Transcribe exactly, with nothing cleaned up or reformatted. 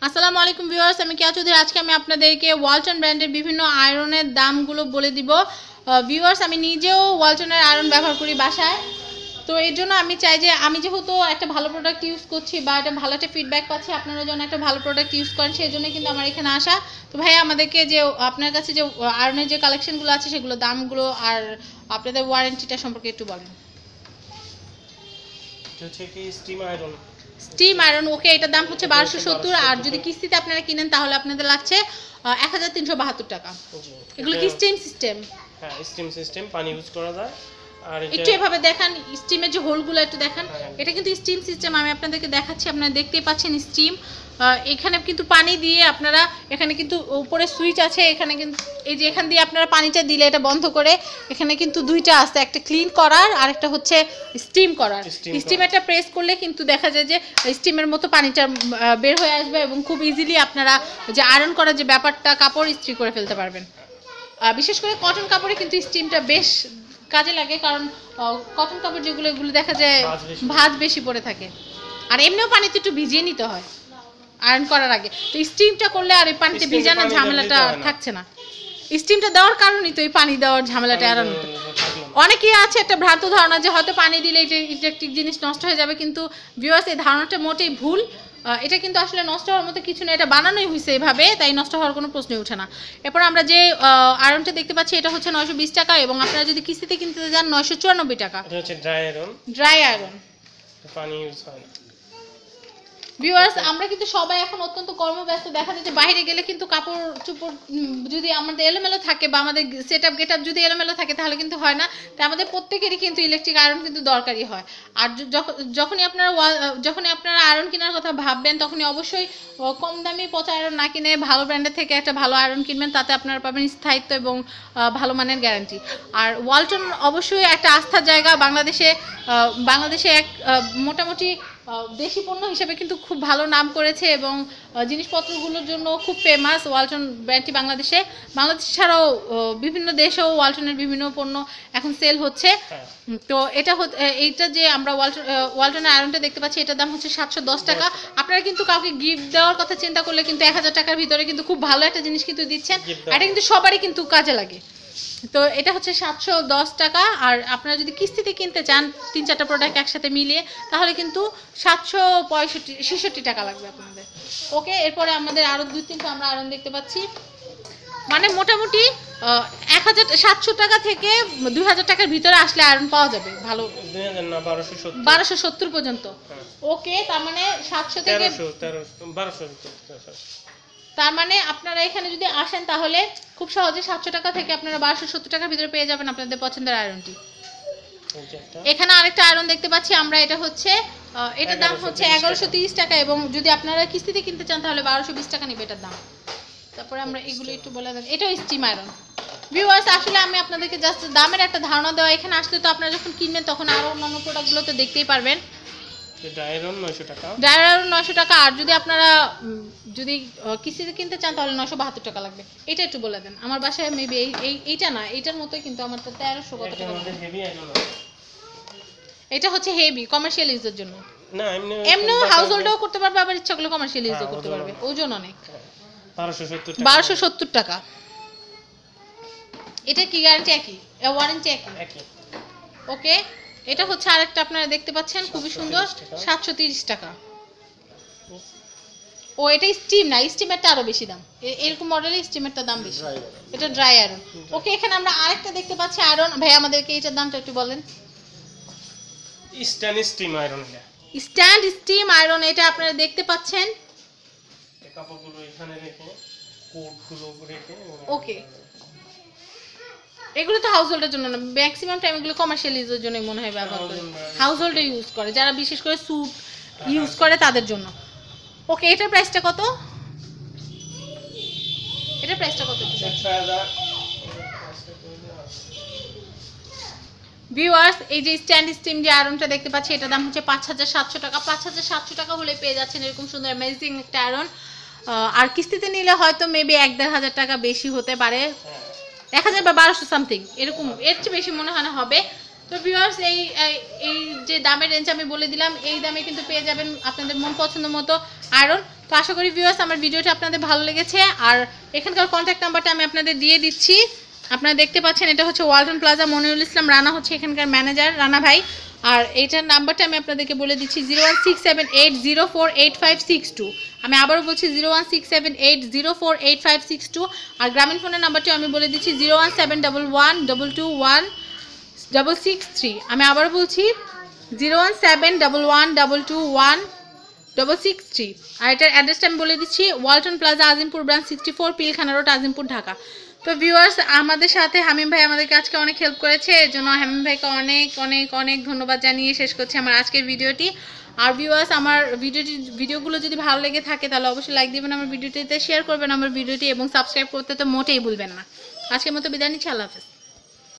আসসালামু আলাইকুম ভিউয়ার্স, আমি কিয়া চৌধুরী। আজকে আমি আপনাদেরকে ওয়ালটন ব্র্যান্ডের বিভিন্ন আয়রনের দামগুলো বলে দিব। ভিউয়ার্স, আমি নিজেও ওয়ালটনের আয়রন ব্যবহার করি বাসায়, তো এর জন্য আমি চাই যে আমি যেহেতু একটা ভালো প্রোডাক্ট ইউজ করছি বা একটা ভালো একটা ফিডব্যাক পাচ্ছি, আপনারা যেন একটা ভালো প্রোডাক্ট ইউজ করেন, সেই জন্য কিন্তু আমার এখানে আসা। তো ভাই, আমাদেরকে যে আপনার কাছে যে আয়রনের যে কালেকশনগুলো আছে সেগুলো দামগুলো আর আপনাদের ওয়ারেন্টিটা সম্পর্কে একটু বলেন। স্টিম আয়রন, ওকে, এটার দাম হচ্ছে বারোশো সত্তর, আর যদি কিস্তিতে আপনারা কিনেন তাহলে আপনাদের লাগছে এক হাজার তিনশো বাহাত্তর টাকা। এগুলো কি স্টিম সিস্টেম? হ্যাঁ, স্টিম সিস্টেম, পানি ইউজ করা যায়। আর একটু এভাবে দেখান, স্টিমের যে হোলগুলো একটু দেখান। এটা কিন্তু স্টিম সিস্টেম, আমি আপনাদেরকে দেখাচ্ছি, আপনারা দেখতেই পাচ্ছেন স্টিম। এখানে কিন্তু পানি দিয়ে আপনারা, এখানে কিন্তু উপরে সুইচ আছে, এখানে কিন্তু এই যে এখান দিয়ে আপনারা পানিটা দিলে এটা বন্ধ করে, এখানে কিন্তু দুইটা আছে, একটা ক্লিন করার আর একটা হচ্ছে স্টিম করার। স্টিমেরটা প্রেস করলে কিন্তু দেখা যায় যে স্টিমের মতো পানিটা বের হয়ে আসবে এবং খুব ইজিলি আপনারা যে আয়রন করার যে ব্যাপারটা, কাপড় ইস্ত্রি করে ফেলতে পারবেন। বিশেষ করে কটন কাপড়ে কিন্তু স্টিমটা বেশ কাজে লাগে, কারণ কটন কাপড় যেগুলো এগুলো দেখা যায় ভাঁজ বেশি পড়ে থাকে, আর এমনিও পানিতে একটু ভিজিয়ে নিতে হয় আয়রন করার আগে। তো স্টিমটা করলে আর এই পানিতে ভিজানোর ঝামেলাটা থাকছে না। স্টিমটা দেওয়ার কারণেই তো এই পানি দেওয়ার ঝামেলাটা এড়ানো। অনেকেই আছে একটা ভ্রান্ত ধারণা যে হয়তো পানি দিলে এই যে ইলেকট্রিক জিনিস নষ্ট হয়ে যাবে, কিন্তু ভিউয়ার্স, এই ধারণাটা মোটেই ভুল। এটা কিন্তু আসলে নষ্ট হওয়ার মতো কিছু না, এটা বানানোই হয়েছে এভাবে, তাই নষ্ট হওয়ার কোনো প্রশ্নই ওঠে না। এরপর আমরা যে আয়রনটা দেখতে পাচ্ছি এটা হচ্ছে নয়শো বিশ টাকা, এবং আপনারা যদি কিস্তিতে কিনতে যান নয়শো চুরানব্বই টাকা। এটা হচ্ছে ড্রাই আয়রন। ড্রাই আয়রন, পানি ইউজ হয় না। ভিউয়ার্স, আমরা কিন্তু সবাই এখন অত্যন্ত কর্মব্যস্ত, দেখা যায় যে বাইরে গেলে কিন্তু কাপড় চোপড় যদি আমাদের এলোমেলো থাকে বা আমাদের সেট আপ গেট আপ যদি এলোমেলো থাকে তাহলে কিন্তু হয় না। তাই আমাদের প্রত্যেকেরই কিন্তু ইলেকট্রিক আয়রন কিন্তু দরকারই হয়। আর যখনই আপনারা যখনই আপনারা আয়রন কেনার কথা ভাববেন, তখনই অবশ্যই কম দামি পচা আয়রন না কিনে ভালো ব্র্যান্ডের থেকে একটা ভালো আয়রন কিনবেন, তাতে আপনারা পাবেন স্থায়িত্ব এবং ভালো মানের গ্যারান্টি। আর ওয়ালটন অবশ্যই একটা আস্থার জায়গা, বাংলাদেশে বাংলাদেশে এক মোটামুটি দেশি পণ্য হিসেবে কিন্তু খুব ভালো নাম করেছে এবং জিনিসপত্রগুলোর জন্য খুব ফেমাস ওয়ালটন ব্র্যান্ডটি বাংলাদেশে। বাংলাদেশ ছাড়াও বিভিন্ন দেশেও ওয়ালটনের বিভিন্ন পণ্য এখন সেল হচ্ছে। তো এটা এইটা যে আমরা ওয়ালটন ওয়ালটনের আয়রনটা দেখতে পাচ্ছি, এটার দাম হচ্ছে সাতশো দশ টাকা। আপনারা কিন্তু কাউকে গিফট দেওয়ার কথা চিন্তা করলে কিন্তু এক হাজার টাকার ভিতরে কিন্তু খুব ভালো একটা জিনিস কিন্তু দিচ্ছেন। এটা কিন্তু সবারই কিন্তু কাজে লাগে। তো এটা হচ্ছে সাতশো দশ টাকা, আর আপনারা যদি কিস্তিতে কিনতে চান তিন চারটা প্রোডাক্ট একসাথে মিলিয়ে, তাহলে কিন্তু সাতশো পঁয়ষট্টি ছেষট্টি টাকা লাগবে আপনাদের। ওকে, এরপরে আমাদের আরও দুই তিনটা আমরা আয়রন দেখতে পাচ্ছি, মানে মোটামুটি এক হাজার সাতশো টাকা থেকে দুই হাজার টাকার ভিতরে আসলে আয়রন পাওয়া যাবে ভালো, বারোশো সত্তর পর্যন্ত। ওকে, তার মানে সাতশো থেকে বারোশো, তার মানে আপনারা এখানে যদি আসেন তাহলে খুব সহজে সাতশো টাকা থেকে আপনারা বারোশো সত্তর টাকার ভিতরে পেয়ে যাবেন আপনাদের পছন্দের আয়রনটি। এখানে আরেকটা আয়রন দেখতে পাচ্ছি আমরা, এটা হচ্ছে এটার দাম হচ্ছে এগারোশো তিরিশ টাকা, এবং যদি আপনারা কিস্তিতে কিনতে চান তাহলে বারোশো বিশ টাকা নেবে এটার দাম। তারপরে আমরা এগুলো একটু বলে দেন, এটাও স্টিম আয়রন। ভিউয়ার্স, আসলে আমি আপনাদেরকে জাস্ট দামের একটা ধারণা দেওয়া, এখানে আসলে তো আপনারা যখন কিনবেন তখন আরও অন্যান্য প্রোডাক্টগুলো তো দেখতেই পারবেন। ড্রাই আয়রন নয়শো টাকা, ড্রাই আয়রন নয়শো টাকা, আর যদি আপনারা যদি কিস্তিতে কিনতে চান তাহলে নয়শো বাহাত্তর টাকা লাগবে। এটা একটু বলে দেন, আমার বাসায় মেবি এই এইটা না, এইটার মতোই কিন্তু আমার তো তেরোশো কত টাকা। এটা হচ্ছে হেভি কমার্শিয়াল ইউজের জন্য, না এমনি এমনিও হাউস হোল্ডও করতে পারবে, আবার ইচ্ছা করলে কমার্শিয়াল ইউজও করতে পারবে। ওজন অনেক, বারোশো সত্তর টাকা। এটা কি গ্যারান্টি একই, ওয়ারেন্টি একই? ওকে, এটা হচ্ছে আরেকটা আপনারা দেখতে পাচ্ছেন, খুবই সুন্দর, সাতশো তিরিশ টাকা। ও, এটা স্টিম না, স্টিমেরটা আরো বেশি দাম, এরকম মডেলের স্টিমেরটা দাম বেশি। এটা ড্রাই আয়রন। ওকে, এখানে আমরা আরেকটা দেখতে পাচ্ছি আয়রন। ভাই, আমাদেরকে এটার দামটা একটু বলেন। Stand steam iron, stand steam iron, এটা আপনারা দেখতে পাচ্ছেন। কাপড়গুলো এখানে রেখে, কোটগুলো রেখে। ওকে, এগুলো তো হাউস হোল্ডের জন্য না, ম্যাক্সিমাম টাইম এগুলো কমার্শিয়াল ইউজের জন্যই মনে হয় ব্যবহার করে, হাউস হোল্ডে ইউজ করে যারা বিশেষ করে স্যুট ইউজ করে তাদের জন্য। ওকে, এটার প্রাইসটা কত? এটার প্রাইসটা কত? ভিউয়ার্স, এই যে স্ট্যান্ড স্টিম যে আয়রনটা দেখতে পাচ্ছি, এটার দাম হচ্ছে পাঁচ হাজার সাতশো টাকা। পাঁচ হাজার সাতশো টাকা হলে পেয়ে যাচ্ছেন এরকম সুন্দর অ্যামেজিং একটা আয়রন। আর কিস্তিতে নিলে হয়তো মেবি এক দেড় হাজার টাকা বেশি হতে পারে, এক হাজার বা বারোশো সামথিং এরকম, এর চেয়ে বেশি মনে হয় না হবে। তো ভিউয়ার্স এই এই যে দামের রেঞ্জ আমি বলে দিলাম, এই দামে কিন্তু পেয়ে যাবেন আপনাদের মন পছন্দ মতো আয়রন। তো আশা করি ভিউয়ার্স আমার ভিডিওটি আপনাদের ভালো লেগেছে। আর এখানকার কন্ট্যাক্ট নাম্বারটা আমি আপনাদের দিয়ে দিচ্ছি, আপনারা দেখতে পাচ্ছেন। এটা হচ্ছে ওয়ালটন প্লাজা, মনিরুল ইসলাম রানা হচ্ছে এখানকার ম্যানেজার, রানা ভাই। আর এইটার নাম্বারটা আমি আপনাদেরকে বলে দিচ্ছি zero one six seven eight zero four eight five six two. আমি আবারও বলছি zero one six seven eight zero four eight five six two. আর গ্রামীণ ফোনের নাম্বারটি আমি বলে দিচ্ছি zero one seven double one double two one double six three. আমি আবারও বলছি zero one seven double one double two one double six three. আর এটার অ্যাড্রেসটা আমি বলে দিচ্ছি Walton plaza, Azimpur branch sixty four, Pilkhana road, Azimpur, Dhaka. তো ভিউয়ার্স আমাদের সাথে হামিম ভাই আমাদেরকে আজকে অনেক হেল্প করেছে, এর জন্য হামিম ভাইকে অনেক অনেক অনেক ধন্যবাদ জানিয়ে শেষ করছি আমার আজকের ভিডিওটি। আর ভিউয়ার্স আমার ভিডিওটি ভিডিওগুলো যদি ভালো লেগে থাকে তাহলে অবশ্যই লাইক দিবেন আমার ভিডিওটিতে, শেয়ার করবেন আমার ভিডিওটি এবং সাবস্ক্রাইব করতে তো মোটেই ভুলবেন না। আজকের মতো বিদায় নিচ্ছি, আল্লাহ হাফেজ।